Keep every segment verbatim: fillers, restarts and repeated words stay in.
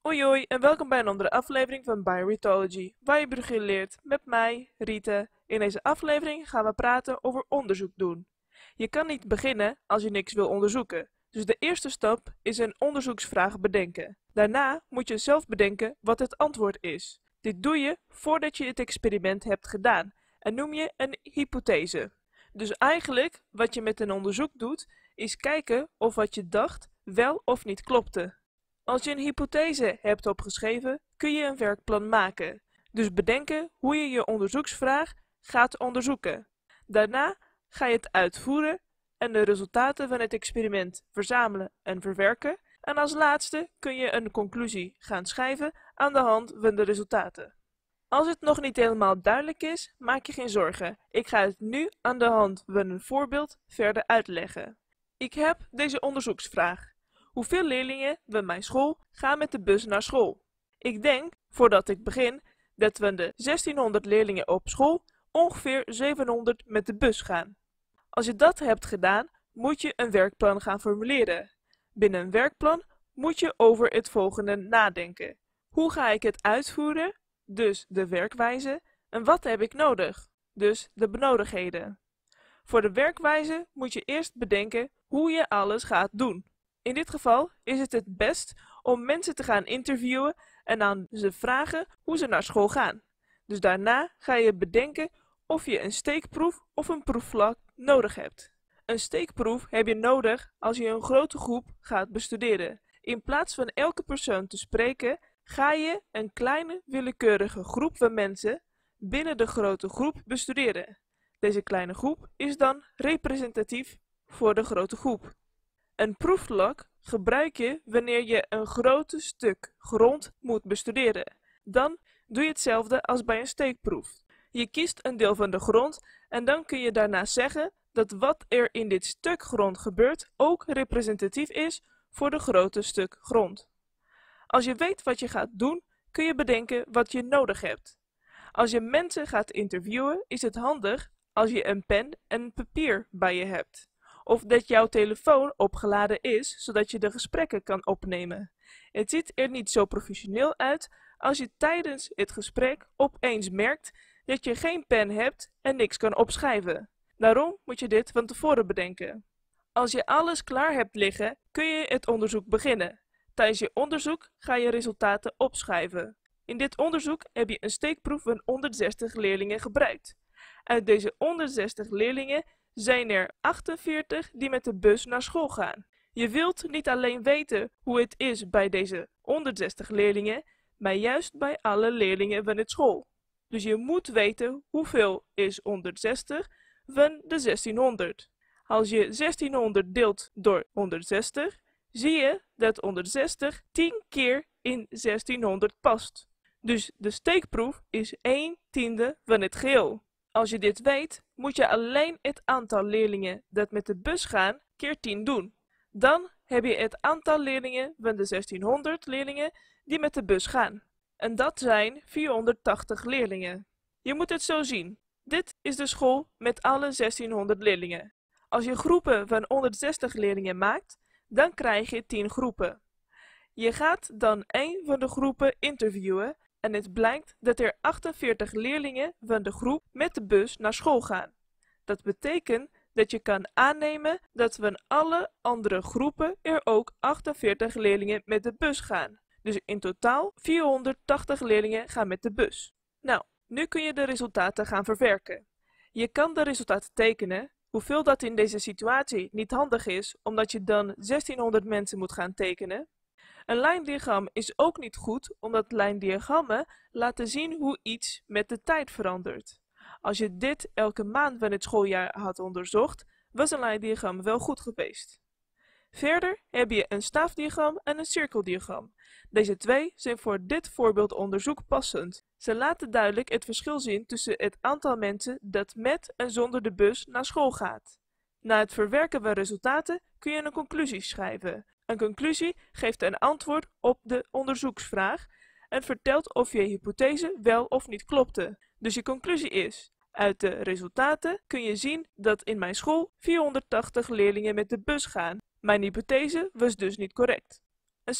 Hoi hoi en welkom bij een andere aflevering van Bioretology, waar je biologie leert met mij, Rita. In deze aflevering gaan we praten over onderzoek doen. Je kan niet beginnen als je niks wil onderzoeken, dus de eerste stap is een onderzoeksvraag bedenken. Daarna moet je zelf bedenken wat het antwoord is. Dit doe je voordat je het experiment hebt gedaan en noem je een hypothese. Dus eigenlijk wat je met een onderzoek doet, is kijken of wat je dacht wel of niet klopte. Als je een hypothese hebt opgeschreven, kun je een werkplan maken. Dus bedenken hoe je je onderzoeksvraag gaat onderzoeken. Daarna ga je het uitvoeren en de resultaten van het experiment verzamelen en verwerken. En als laatste kun je een conclusie gaan schrijven aan de hand van de resultaten. Als het nog niet helemaal duidelijk is, maak je geen zorgen. Ik ga het nu aan de hand van een voorbeeld verder uitleggen. Ik heb deze onderzoeksvraag. Hoeveel leerlingen van mijn school gaan met de bus naar school? Ik denk, voordat ik begin, dat van de zestienhonderd leerlingen op school ongeveer zevenhonderd met de bus gaan. Als je dat hebt gedaan, moet je een werkplan gaan formuleren. Binnen een werkplan moet je over het volgende nadenken. Hoe ga ik het uitvoeren? Dus de werkwijze. En wat heb ik nodig? Dus de benodigdheden. Voor de werkwijze moet je eerst bedenken hoe je alles gaat doen. In dit geval is het het best om mensen te gaan interviewen en aan ze vragen hoe ze naar school gaan. Dus daarna ga je bedenken of je een steekproef of een proefvlak nodig hebt. Een steekproef heb je nodig als je een grote groep gaat bestuderen. In plaats van elke persoon te spreken, ga je een kleine willekeurige groep van mensen binnen de grote groep bestuderen. Deze kleine groep is dan representatief voor de grote groep. Een proefvlak gebruik je wanneer je een groot stuk grond moet bestuderen. Dan doe je hetzelfde als bij een steekproef. Je kiest een deel van de grond en dan kun je daarna zeggen dat wat er in dit stuk grond gebeurt ook representatief is voor de grote stuk grond. Als je weet wat je gaat doen, kun je bedenken wat je nodig hebt. Als je mensen gaat interviewen, is het handig als je een pen en papier bij je hebt. Of dat jouw telefoon opgeladen is, zodat je de gesprekken kan opnemen. Het ziet er niet zo professioneel uit als je tijdens het gesprek opeens merkt dat je geen pen hebt en niks kan opschrijven. Daarom moet je dit van tevoren bedenken. Als je alles klaar hebt liggen, kun je het onderzoek beginnen. Tijdens je onderzoek ga je resultaten opschrijven. In dit onderzoek heb je een steekproef van honderdzestig leerlingen gebruikt. Uit deze honderdzestig leerlingen zijn er achtenveertig die met de bus naar school gaan. Je wilt niet alleen weten hoe het is bij deze honderdzestig leerlingen, maar juist bij alle leerlingen van het school. Dus je moet weten hoeveel is honderdzestig van de zestienhonderd. Als je zestienhonderd deelt door honderdzestig, zie je dat honderdzestig tien keer in zestienhonderd past. Dus de steekproef is één tiende van het geheel. Als je dit weet, moet je alleen het aantal leerlingen dat met de bus gaan keer tien doen. Dan heb je het aantal leerlingen van de zestienhonderd leerlingen die met de bus gaan. En dat zijn vierhonderdtachtig leerlingen. Je moet het zo zien. Dit is de school met alle zestienhonderd leerlingen. Als je groepen van honderdzestig leerlingen maakt, dan krijg je tien groepen. Je gaat dan één van de groepen interviewen en het blijkt dat er achtenveertig leerlingen van de groep met de bus naar school gaan. Dat betekent dat je kan aannemen dat van alle andere groepen er ook achtenveertig leerlingen met de bus gaan. Dus in totaal vierhonderdtachtig leerlingen gaan met de bus. Nou, nu kun je de resultaten gaan verwerken. Je kan de resultaten tekenen, hoeveel dat in deze situatie niet handig is, omdat je dan zestienhonderd mensen moet gaan tekenen. Een lijndiagram is ook niet goed, omdat lijndiagrammen laten zien hoe iets met de tijd verandert. Als je dit elke maand van het schooljaar had onderzocht, was een lijndiagram wel goed geweest. Verder heb je een staafdiagram en een cirkeldiagram. Deze twee zijn voor dit voorbeeldonderzoek passend. Ze laten duidelijk het verschil zien tussen het aantal mensen dat met en zonder de bus naar school gaat. Na het verwerken van resultaten kun je een conclusie schrijven. Een conclusie geeft een antwoord op de onderzoeksvraag en vertelt of je hypothese wel of niet klopte. Dus je conclusie is: uit de resultaten kun je zien dat in mijn school vierhonderdtachtig leerlingen met de bus gaan. Mijn hypothese was dus niet correct. En zo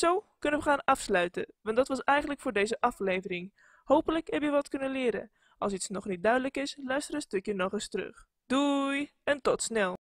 kunnen we gaan afsluiten, want dat was eigenlijk voor deze aflevering. Hopelijk heb je wat kunnen leren. Als iets nog niet duidelijk is, luister een stukje nog eens terug. Doei en tot snel!